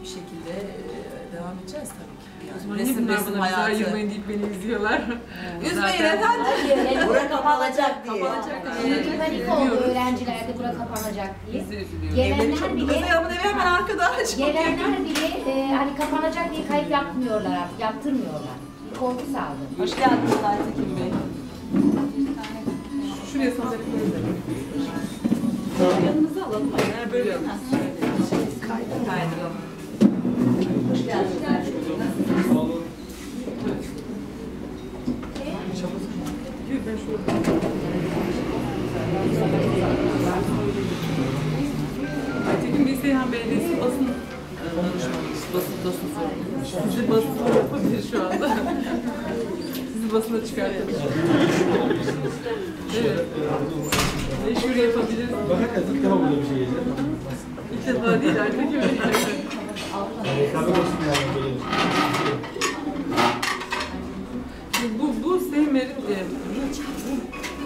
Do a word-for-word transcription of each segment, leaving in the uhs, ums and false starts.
bir şekilde devam edeceğiz tabii ki. Yani o zaman resim resim hayatı. Ayırmayın deyip beni izliyorlar. Üzmeyin efendim. Bura kapanacak diye. Panik oldu öğrencilerde bura kapanacak diye. Gelenler bile, hemen arkada. gelenler bile e, hani kapanacak diye kayıt yapmıyorlar artık, yaptırmıyorlar. Bir korku saldı. Hoş geldiniz Aytekin Bey. Şuraya sandalye koyalım. Yanınıza alalım. Yani böyle alalım. Kaydıralım. Hoş geldiniz. Ben şurada. Aytekin Bey, Seyhan Belediyesi basın danışmanıyız. Basın basın sorumlusu. Sizi basın yapabilir şu anda. Sizi basına çıkartabilir. Evet. Meşhur yapabiliriz. Bana kadar ilk defa burada bir şey yiyeceğim. İlk defa değil Aytekin Bey. Kahve olsun yani böyle. Bu, bu Seymer'in e, bu,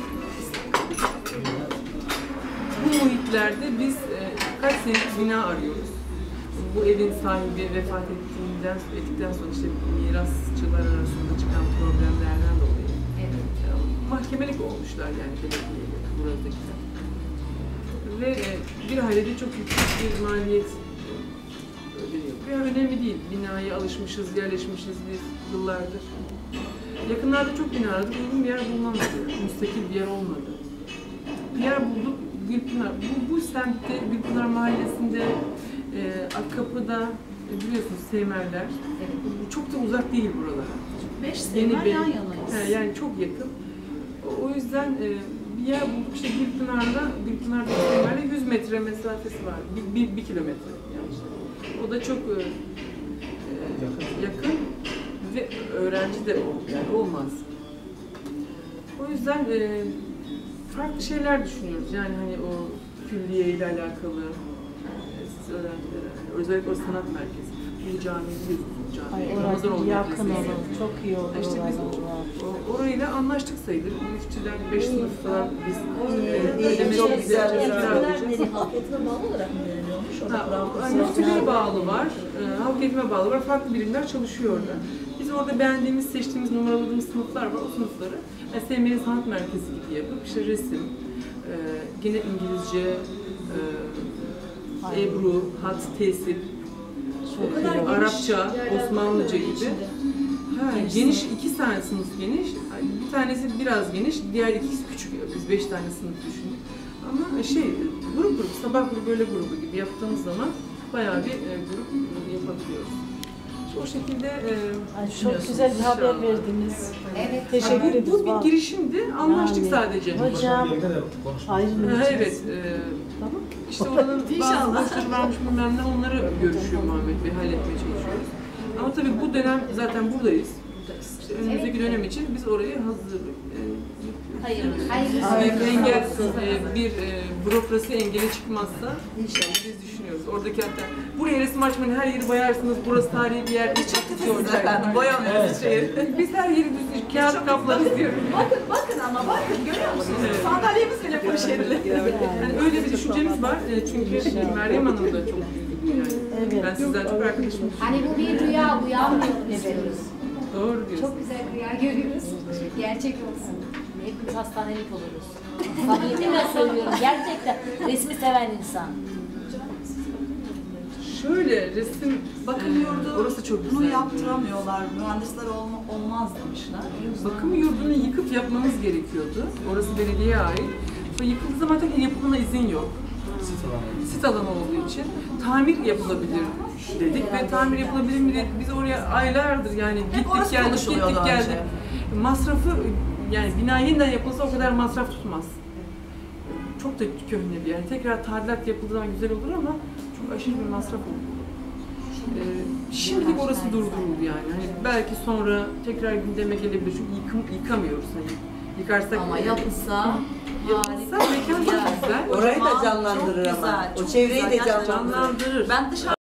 bu muhitlerde biz e, kaç senedir bina arıyoruz. Bu evin sahibi vefat ettiğinden, ettikten sonra işte mirasçılar arasında çıkan problemlerden dolayı evet. e, mahkemelik olmuşlar yani belediyeyle buradakiler. Ve e, bir ailede çok yüksek bir maliyet ödeniyor. Yani önemli değil. Binaya alışmışız, yerleşmişiz biz yıllardır. Yakınlarda çok bina aradık, uygun bir yer bulunamadı. Müstakil bir yer olmadı. Bir yer bulduk, Gülpınar. Bu, bu semtte, Gülpınar Mahallesi'nde, e, Akkapı'da, e, biliyorsunuz Seymerler. Evet. Çok da uzak değil buralara. Beş Seymer yan yanayız. He, yani çok yakın. O, o yüzden e, bir yer bulduk, işte Gülpınar'da, Gülpınar'da Seymer'le yüz metre mesafesi var. Bir, bir, bir kilometre yani. O da çok e, e, yakın. Ve öğrenci de yani olmaz. O yüzden e, farklı şeyler düşünüyoruz. Yani hani o külliye ile alakalı e, siz öğrencilere, özellikle o sanat merkezi. Bu cami biliyorsunuz bu cami. Ramazan oldu. Yakın olur, çok iyi olur. İşte biz o, orayla anlaştık sayılır. Müftüden beş sınıf falan biz ödemesi çok bize güzel. Halk eğitime bağlı olarak mı veriliyormuş? Yani müftülüğe bağlı var, e, halk eğitime bağlı var. Farklı birimler çalışıyor orada. Biz orada beğendiğimiz, seçtiğimiz, numaraladığımız sınıflar var. O sınıfları yani Seymer'in sanat merkezi gibi yapıp işte resim, e, yine İngilizce, e, Ebru, hat, tesip, e, Arapça, Osmanlıca gibi. Ha, geniş, iki tane sınıf geniş. Bir tanesi biraz geniş, diğer ikisi küçük. Biz beş tane sınıf düşündük. Ama şey, grup grup, sabah grubu, böyle grubu gibi yaptığımız zaman bayağı bir e, grup yapabiliyoruz. O şekilde e, Ay, çok güzel bir haber verdiniz. Evet. Teşekkür bu, ederiz. bu bir girişimdi, anlaştık yani, sadece. Hocam, ayrılmayacağız. Ha, evet. E, Tamam. işte oranın bazı borçları varmış bilmem ne, onları görüşüyor Muhammed Bey, halletmeye çalışıyoruz. Ama tabii bu dönem zaten buradayız. İşte önümüzdeki dönem için biz orayı hazırlık e, Hayır. Hayır. Engel, e, bir e, bürokrasi engeli çıkmazsa inşallah biz düşünüyoruz. Oradaki hatta buraya resim açmanın her yeri boyarsınız, burası tarihi bir yer. Biz çok titiyoruz efendim, boyamıyoruz şehir. Biz her yeri düz kağıt kaplarız diyorum. Bakın, bakın ama bakın, görüyor musunuz? Evet. Sandalyemiz bile poşetli. Yani öyle bir düşüncemiz var. E, çünkü Meryem Hanım da çok ilgili yani. Evet. Ben sizden çok arkadaşım. Hani bu bir rüya, uyanmıyor diyoruz. Doğru diyorsun. Çok güzel rüya görüyoruz. Gerçek olsun. Hepimiz hastanelik oluruz. Samimiyetle söylüyorum, gerçekten resmi seven insan. Şöyle resim Bakım yurdu, orası çok bunu güzel. yaptıramıyorlar, mühendisler olma, olmaz demişler. Bakım yurdunu yıkıp yapmamız gerekiyordu. Orası belediyeye ait. Ve yıkıldığı zaman tabii yapımına izin yok. Sit alanı olduğu için tamir yapılabilir dedik ve tamir yapılabilir mi dedik. Biz oraya aylardır yani gittik geldik gittik geldik. Masrafı yani bina yeniden yapılsa o kadar masraf tutmaz. Çok da köhne bir yani tekrar tadilat yapıldığı zaman güzel olur ama çok aşırı bir masraf olur. Ee, şimdilik orası durduruldu yani. Hani belki sonra tekrar gündeme gelebilir çünkü yıkım, yıkamıyoruz hani. Yıkarsak Ama yapılsa yapılsa mekan çok güzel. Orayı da canlandırır ama. O çevreyi de canlandırır. Ben dışarı